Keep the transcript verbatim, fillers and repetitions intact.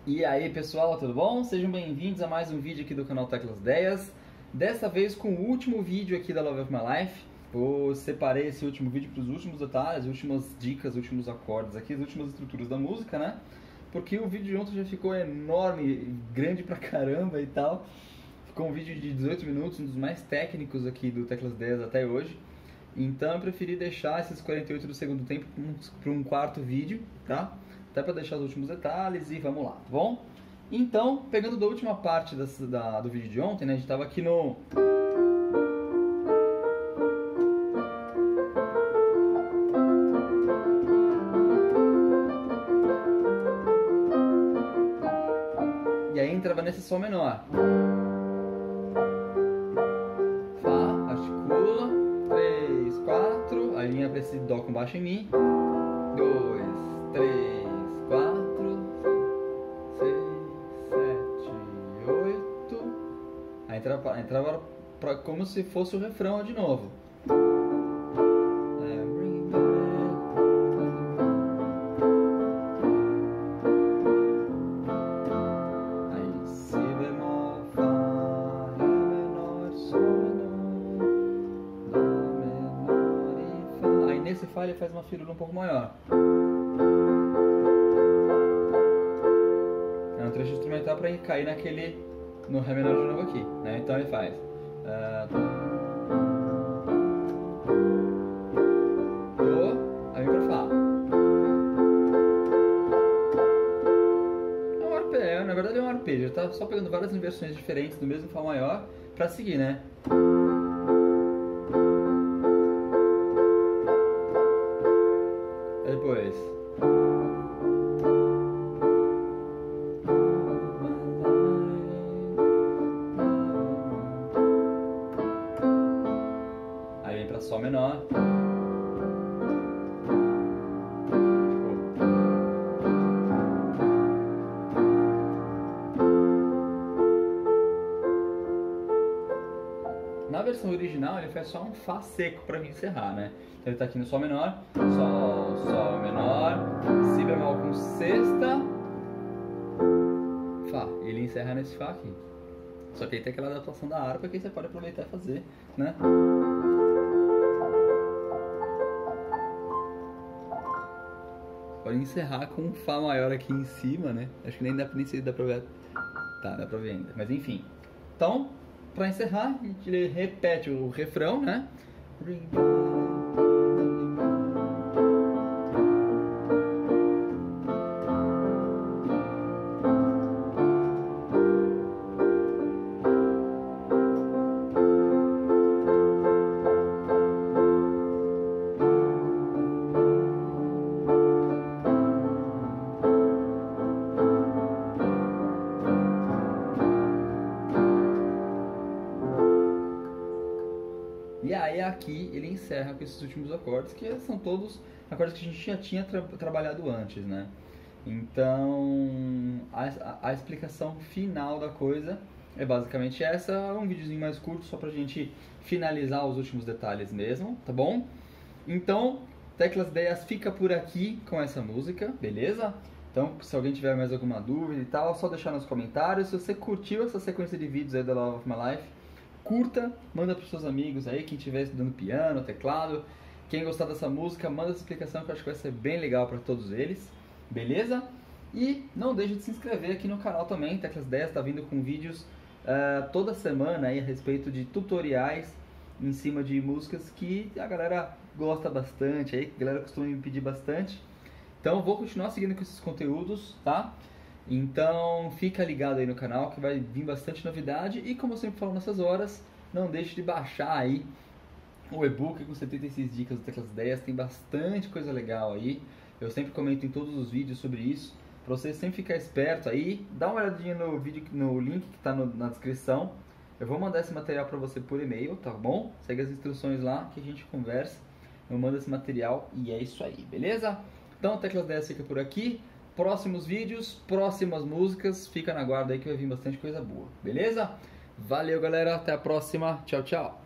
E aí pessoal, tudo bom? Sejam bem-vindos a mais um vídeo aqui do canal Teclas Ideias. Dessa vez com o último vídeo aqui da Love of My Life. Eu separei esse último vídeo para os últimos detalhes, as últimas dicas, os últimos acordes aqui, as últimas estruturas da música, né? Porque o vídeo de ontem já ficou enorme, grande pra caramba e tal. Ficou um vídeo de dezoito minutos, um dos mais técnicos aqui do Teclas Ideias até hoje. Então eu preferi deixar esses quarenta e oito do segundo tempo para um quarto vídeo, tá? Até para deixar os últimos detalhes e vamos lá, tá bom? Então, pegando da última parte dessa, da, do vídeo de ontem, né? A gente tava aqui no... E aí entrava nesse Sol menor. Fá, articula, três, quatro, aí vinha para esse Dó com baixo em Mi, dois, três, quatro, seis, sete, oito. Aí entrava, entrava pra, como se fosse o refrão de novo. Aí Si bemol, Fá, Ré menor, Sol menor, Dó menor e Fá. Aí nesse Fá ele faz uma firula um pouco maior. É um trecho instrumental para cair naquele, no Ré menor de novo aqui, né? Então ele faz uh, Dó, aí vem pra Fá. É um arpejo, na verdade é um arpejo, tá só pegando várias inversões diferentes do mesmo Fá maior para seguir, né? Aí depois Sol menor, na versão original ele faz só um Fá seco para me encerrar, né? Então ele tá aqui no Sol menor, Sol, Sol menor, Si bemol com sexta, Fá. Ele encerra nesse Fá aqui. Só que aí tem aquela adaptação da harpa que você pode aproveitar e fazer, né? Pode encerrar com um Fá maior aqui em cima, né? Acho que nem dá, nem sei se dá pra ver. Tá, dá pra ver ainda. Mas enfim. Então, pra encerrar, a gente repete o refrão, né? E aí aqui ele encerra com esses últimos acordes, que são todos acordes que a gente já tinha tra trabalhado antes, né? Então a, a, a explicação final da coisa é basicamente essa, um videozinho mais curto só pra gente finalizar os últimos detalhes mesmo, tá bom? Então, Teclas Ideias fica por aqui com essa música, beleza? Então, se alguém tiver mais alguma dúvida e tal, é só deixar nos comentários. Se você curtiu essa sequência de vídeos aí da Love of My Life, curta, manda para os seus amigos aí, quem estiver estudando piano, teclado. Quem gostar dessa música, manda essa explicação que eu acho que vai ser bem legal para todos eles, beleza? E não deixe de se inscrever aqui no canal também, Teclas Ideias está vindo com vídeos uh, toda semana aí a respeito de tutoriais em cima de músicas que a galera gosta bastante, aí, a galera costuma me pedir bastante. Então vou continuar seguindo com esses conteúdos, tá? Então fica ligado aí no canal que vai vir bastante novidade. E como eu sempre falo nessas horas, não deixe de baixar aí o e-book com setenta e seis dicas do Teclas Ideias. Tem bastante coisa legal aí. Eu sempre comento em todos os vídeos sobre isso, para você sempre ficar esperto aí. Dá uma olhadinha no vídeo, no link que está na descrição. Eu vou mandar esse material para você por e-mail, tá bom? Segue as instruções lá que a gente conversa. Eu mando esse material e é isso aí, beleza? Então o Teclas Ideias fica por aqui. Próximos vídeos, próximas músicas, fica na guarda aí que vai vir bastante coisa boa, beleza? Valeu galera, até a próxima, tchau, tchau!